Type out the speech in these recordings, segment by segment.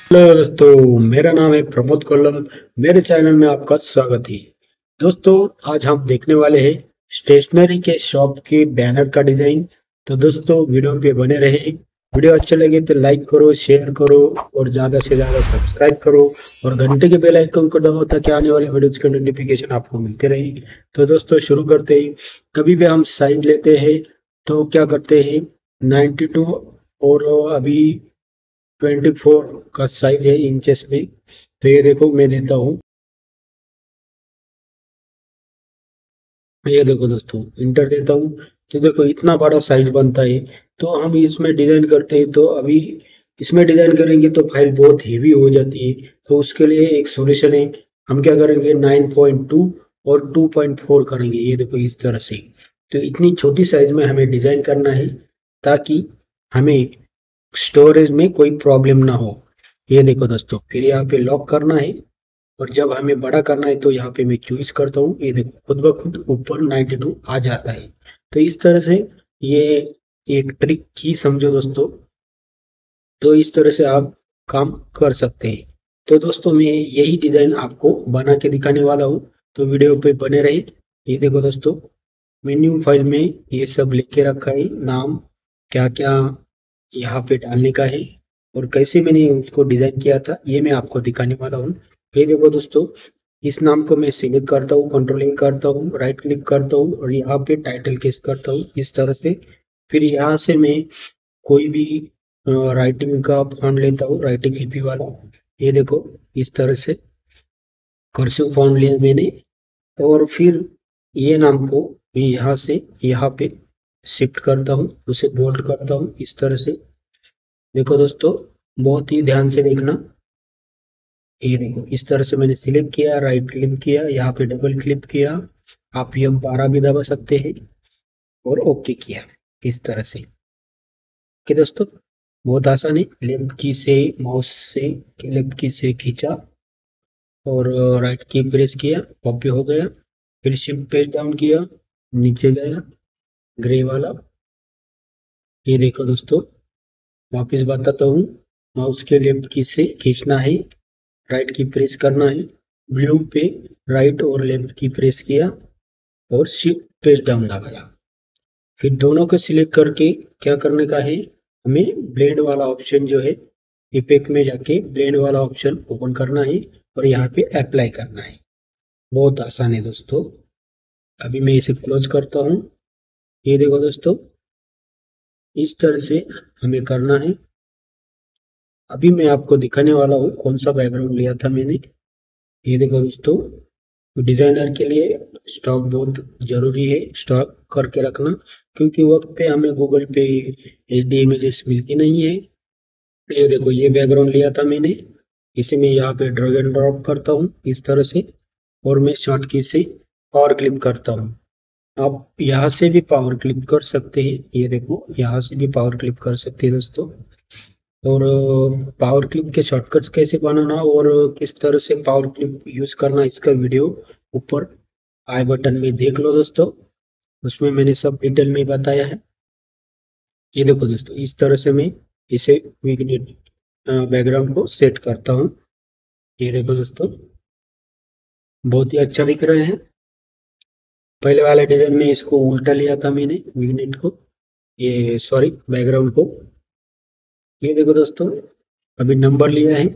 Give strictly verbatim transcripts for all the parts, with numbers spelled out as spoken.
Hello दोस्तों, मेरा नाम है प्रमोद कोल्लम। मेरे चैनल में आपका स्वागत है। दोस्तों, आज हम देखने वाले हैं स्टेशनरी के शॉप के बैनर का डिजाइन। तो दोस्तों, वीडियो पे बने रहे। वीडियो अच्छा लगे तो लाइक करो, शेयर करो और ज्यादा से ज्यादा सब्सक्राइब करो और घंटे के बेल आइकन को दबाओ ताकि आने वाले वीडियोस के नोटिफिकेशन आपको मिलते रहे। तो दोस्तों, शुरू करते हैं। कभी भी हम साइज लेते हैं तो क्या करते हैं, नाइन्टी टू और अभी ट्वेंटी फोर का साइज है इंचेस में। तो ये देखो, मैं देता हूँ। ये देखो दोस्तों, इंटर देता हूँ। तो देखो, इतना बड़ा साइज बनता है। तो हम इसमें डिजाइन करते हैं तो अभी इसमें डिजाइन करेंगे तो फाइल बहुत हेवी हो जाती है। तो उसके लिए एक सॉल्यूशन है। हम क्या करेंगे, नाइन पॉइंट टू और टू पॉइंट फोर करेंगे। ये देखो, इस तरह से। तो इतनी छोटी साइज में हमें डिजाइन करना है ताकि हमें स्टोरेज में कोई प्रॉब्लम ना हो। ये देखो दोस्तों, फिर यहाँ पे लॉक करना है। और जब हमें बड़ा करना है तो यहाँ पे मैं चॉइस करता हूँ। ये देखो, खुद ब खुद ऊपर नाइन्टी टू आ जाता है। तो इस तरह से ये एक ट्रिक की समझो दोस्तों। तो इस तरह से आप काम कर सकते हैं। तो दोस्तों, मैं यही डिजाइन आपको बना के दिखाने वाला हूँ। तो वीडियो पे बने रहे। ये देखो दोस्तों, मेन्यू फाइल में ये सब लिख के रखा है, नाम क्या क्या यहाँ पे डालने का है और कैसे मैंने उसको डिजाइन किया था ये मैं आपको दिखाने वाला हूँ। ये देखो दोस्तों, इस नाम को मैं सिलेक्ट करता हूँ, कंट्रोलिंग करता हूँ, राइट क्लिक करता हूँ और यहाँ पे टाइटल केस करता हूँ इस तरह से। फिर यहाँ से मैं कोई भी राइटिंग का फॉन्ट लेता हूँ, राइटिंग लिपि वाला। ये देखो, इस तरह से कर्सिव फॉन्ट लिया मैंने। और फिर ये नाम को मैं यहाँ से यहाँ पे शिफ्ट करता हूँ, उसे बोल्ड करता हूँ इस तरह से। देखो दोस्तों, बहुत ही ध्यान से देखना। ये देखो, इस तरह से मैंने सिलेक्ट किया, राइट क्लिक किया, यहाँ पे डबल क्लिक किया। आप ये बारह भी दबा सकते हैं और ओके किया इस तरह से। कि दोस्तों, बहुत आसान है। लेफ्ट की से माउस से लेफ्ट की से खींचा और राइट की प्रेस किया, कॉपी हो गया। फिर शिफ्ट पेज डाउन किया, नीचे गया, ग्रे वाला। ये देखो दोस्तों, वापस बताता हूँ। माउस के लेफ्ट की से खींचना है, राइट की प्रेस करना है, ब्लू पे राइट और लेफ्ट की प्रेस किया और शिफ्ट पेज डाउन दबाया। फिर दोनों को सिलेक्ट करके क्या करने का है, हमें ब्लेंड वाला ऑप्शन जो है, इफेक्ट में जाके ब्लेंड वाला ऑप्शन ओपन करना है और यहाँ पे अप्लाई करना है। बहुत आसान है दोस्तों। अभी मैं इसे क्लोज करता हूँ। ये देखो दोस्तों, इस तरह से हमें करना है। अभी मैं आपको दिखाने वाला हूँ कौन सा बैकग्राउंड लिया था मैंने। ये देखो दोस्तों, डिजाइनर के लिए स्टॉक बहुत जरूरी है, स्टॉक करके रखना। क्योंकि वक्त पे हमें गूगल पे एच डी इमेजेस मिलती नहीं है। ये देखो, ये बैकग्राउंड लिया था मैंने। इसे मैं यहाँ पे ड्रैग एंड ड्रॉप करता हूँ इस तरह से। और मैं शॉर्ट की से पावर क्लिप करता हूँ। आप यहाँ से भी पावर क्लिप कर सकते हैं। ये देखो, यहाँ से भी पावर क्लिप कर सकते हैं दोस्तों। और पावर क्लिप के शॉर्टकट्स कैसे बनाना और किस तरह से पावर क्लिप यूज करना, इसका वीडियो ऊपर आई बटन में देख लो दोस्तों। उसमें मैंने सब डिटेल में बताया है। ये देखो दोस्तों, इस तरह से मैं इसे विग्नेट बैकग्राउंड को सेट करता हूँ। ये देखो दोस्तों, बहुत ही अच्छा दिख रहे हैं। पहले वाले डिजाइन में इसको उल्टा लिया था मैंने, विग्नेट को, ये सॉरी बैकग्राउंड को। ये देखो दोस्तों, अभी नंबर लिया है।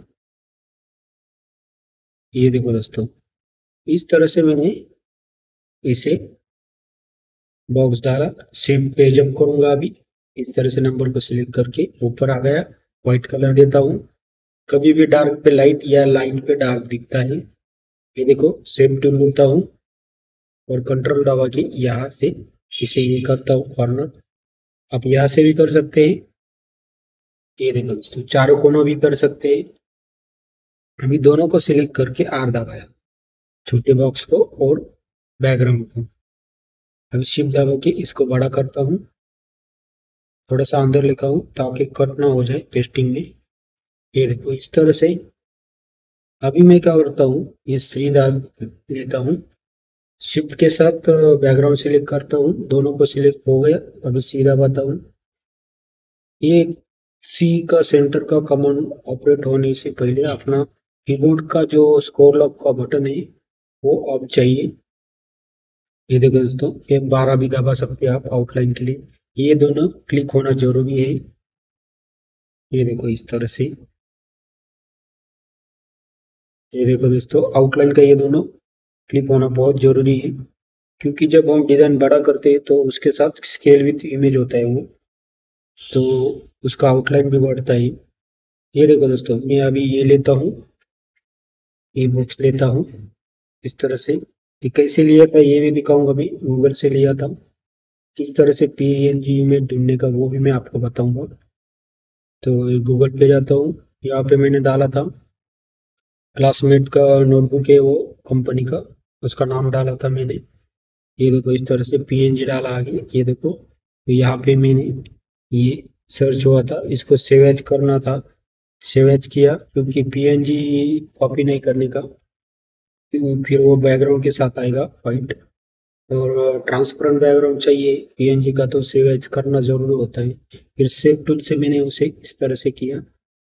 ये देखो दोस्तों, इस तरह से मैंने इसे बॉक्स डाला। सेम पेज अप करूंगा अभी। इस तरह से नंबर को सिलेक्ट करके ऊपर आ गया। व्हाइट कलर देता हूँ। कभी भी डार्क पे लाइट या लाइट पे डार्क दिखता है। ये देखो, सेम टूल लेता हूँ और कंट्रोल दबा के यहाँ से इसे ये करता हूँ कॉर्नर। आप यहाँ से भी कर सकते हैं। ये देखो दोस्तों, चारों कोनों भी कर सकते हैं। अभी दोनों को सिलेक्ट करके आर दबाया, छोटे बॉक्स को और बैकग्राउंड को। अभी शिफ्ट दबा के इसको बड़ा करता हूँ, थोड़ा सा अंदर लिखा हूँ ताकि कट ना हो जाए पेस्टिंग में। ये देखो, इस तरह से। अभी मैं क्या करता हूँ, ये सीधा लेता हूँ, शिफ्ट के साथ बैकग्राउंड सिलेक्ट करता हूँ, दोनों को सिलेक्ट हो गया। अभी सीधा बताऊँ, ये सी का सेंटर का कमांड ऑपरेट होने से पहले अपना कीबोर्ड का जो स्क्रॉल अप का बटन है वो ऑफ चाहिए। ये देखो दोस्तों, ये बारह भी दबा सकते हैं आप आउटलाइन के लिए। ये दोनों क्लिक होना जरूरी है। ये देखो इस तरह से। ये देखो दोस्तों, आउटलाइन का ये दोनों क्लिक होना बहुत जरूरी है, क्योंकि जब हम डिजाइन बड़ा करते हैं तो उसके साथ स्केल विथ इमेज होता है वो, तो उसका आउटलाइन भी बढ़ता है। ये देखो दोस्तों, मैं अभी ये लेता हूँ, ये बुक्स लेता हूँ इस तरह से। ये कैसे लिया था ये भी दिखाऊंगा, अभी गूगल से लिया था। किस तरह से पीएनजी में ढूंढने का वो भी मैं आपको बताऊंगा। तो गूगल पे जाता हूँ, यहाँ पे मैंने डाला था क्लासमेट का नोटबुक है वो, कंपनी का, उसका नाम डाला था मैंने। ये देखो इस तरह से पीएनजी डाला आगे। ये देखो, तो यहाँ पे मैंने ये सर्च हुआ था, इसको सेव एज करना था, सेव एज किया, क्योंकि पीएनजी कॉपी नहीं करने का, फिर वो बैकग्राउंड के साथ आएगा वाइट, और ट्रांसपेरेंट बैकग्राउंड चाहिए पीएनजी का, तो सेव एज करना जरूरी होता है। फिर सेव टूल से मैंने उसे इस तरह से किया।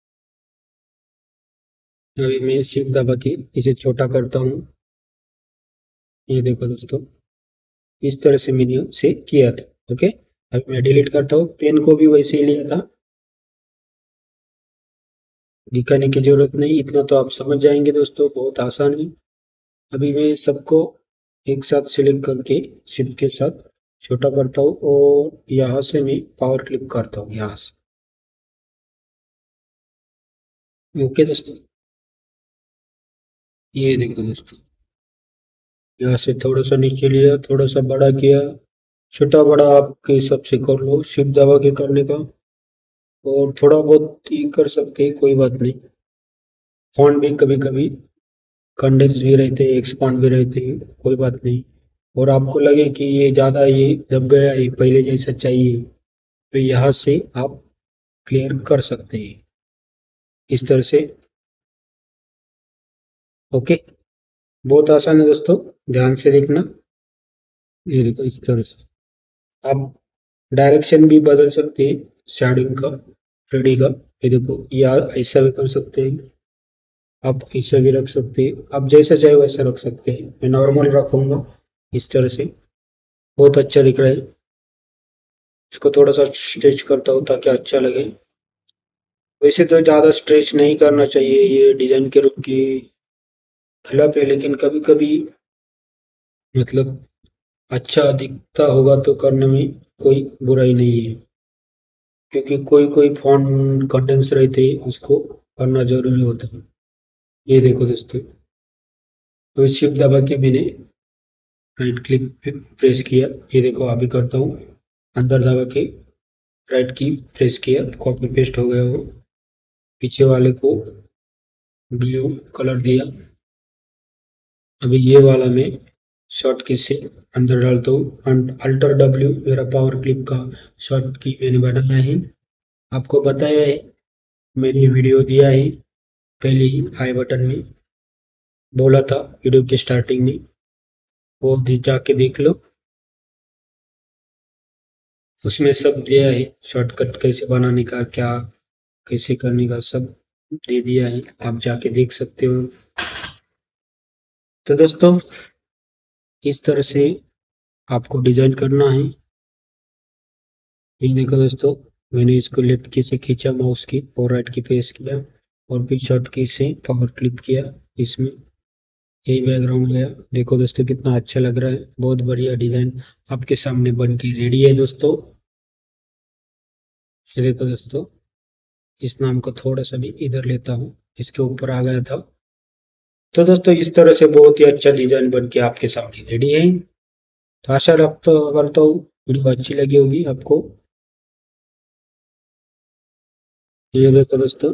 अभी मैं शिफ्ट दबा के इसे छोटा करता हूँ। ये देखो दोस्तों, इस तरह से मैंने उसे किया था। ओके, अभी मैं डिलीट करता हूँ। पेन को भी वैसे ही लिया था, दिखाने की जरूरत नहीं, इतना तो आप समझ जाएंगे दोस्तों, बहुत आसान है। अभी मैं सबको एक साथ सिलेक्ट करके शिफ्ट के साथ छोटा करता हूँ, और यहाँ से मैं पावर क्लिक करता हूँ यहाँ से। ओके दोस्तों, ये देखो दोस्तों, यहाँ से थोड़ा सा नीचे लिया, थोड़ा सा बड़ा किया, छोटा बड़ा आपके हिसाब से कर लो, शिफ्ट दबा के करने का। और थोड़ा बहुत ही कर सकते हैं, कोई बात नहीं। फॉन्ट भी कभी कभी कंडेंस भी रहते हैं, एक्सपांड भी रहते हैं, कोई बात नहीं। और आपको लगे कि ये ज़्यादा ये दब गया है, पहले जैसा चाहिए, तो यहाँ से आप क्लियर कर सकते हैं इस तरह से। ओके, बहुत आसान है दोस्तों, ध्यान से देखना। ये देखो इस तरह से आप डायरेक्शन भी बदल सकते हैं, शेडिंग का, थ्री डी का। ये देखो, या ऐसा भी कर सकते हैं, आप ऐसा भी रख सकते हैं, आप जैसा चाहे वैसा रख सकते हैं। मैं नॉर्मल रखूंगा इस तरह से, बहुत अच्छा दिख रहा है। इसको थोड़ा सा स्ट्रेच करता हूँ ताकि अच्छा लगे। वैसे तो ज़्यादा स्ट्रेच नहीं करना चाहिए, ये डिजाइन के रूप की खिलाफ है, लेकिन कभी कभी मतलब अच्छा दिखता होगा तो करने में कोई बुराई नहीं है, क्योंकि कोई कोई फॉन्ट कंटेंट्स रहते हैं, उसको करना जरूरी होता है। ये देखो दोस्तों, तो शिफ्ट दबा के मैंने राइट क्लिक प्रेस किया। ये देखो अभी करता हूँ, अंदर दबा के राइट की प्रेस किया, कॉपी पेस्ट हो गया वो। पीछे वाले को ब्लू कलर दिया। अभी ये वाला मैं शॉर्ट की से अंदर डालता हूँ, अल्टर डब्ल्यू मेरा पावर क्लिप का शॉर्ट की मैंने बनाया है, आपको बताया है, मैंने वीडियो दिया है पहले ही आई बटन में, बोला था वीडियो के स्टार्टिंग में, वो जाके देख लो, उसमें सब दिया है, शॉर्टकट कैसे बनाने का, क्या कैसे करने का, सब दे दिया है, आप जाके देख सकते हो। तो दोस्तों, इस तरह से आपको डिजाइन करना है। ये देखो दोस्तों, मैंने इसको लेफ्ट की से खींचा माउस की, और राइट की प्रेस किया, और फिर शॉर्ट की से पावर क्लिक किया, इसमें यही बैकग्राउंड गया। देखो दोस्तों, कितना अच्छा लग रहा है, बहुत बढ़िया डिजाइन आपके सामने बन के रेडी है दोस्तों। ये देखो दोस्तों, इस नाम को थोड़ा सा भी इधर लेता हूँ, इसके ऊपर आ गया था। तो दोस्तों, इस तरह से बहुत ही अच्छा डिजाइन बन के आपके सामने रेडी है। तो आशा रखता करता हूँ वीडियो अच्छी लगी होगी आपको। ये देखो दोस्तों,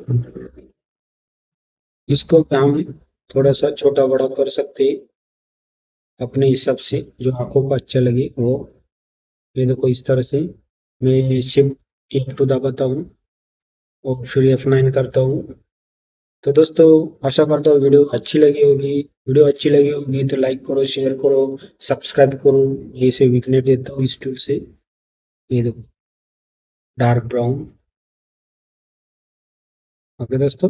इसको हम थोड़ा सा छोटा बड़ा कर सकते हैं अपने हिसाब से, जो आंखों को अच्छा लगे वो। ये देखो इस तरह से मैं शिफ्ट एफ टू दबाता हूँ, और फिर एफ नाइन करता हूँ। तो दोस्तों, आशा करता हूँ वीडियो अच्छी लगी होगी। वीडियो अच्छी लगी होगी तो लाइक करो, शेयर करो, सब्सक्राइब करो। ये से विकनेट देता हूँ इस टूल से। ये देखो, डार्क ब्राउन। ओके दोस्तों,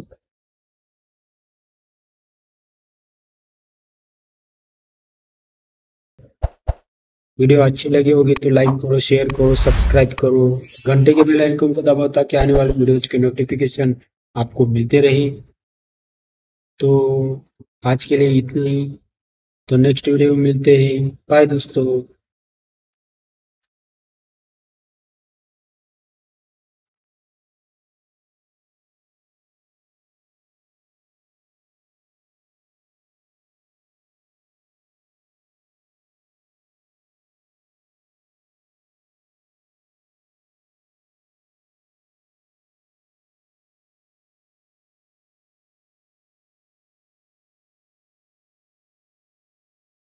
वीडियो अच्छी लगी होगी तो लाइक करो, शेयर करो, सब्सक्राइब करो, घंटे के बेल आइकन को दबाओ ताकि आने वाले वीडियोज के नोटिफिकेशन आपको मिलते रहे। तो आज के लिए इतना ही। तो नेक्स्ट वीडियो में मिलते हैं। बाय दोस्तों।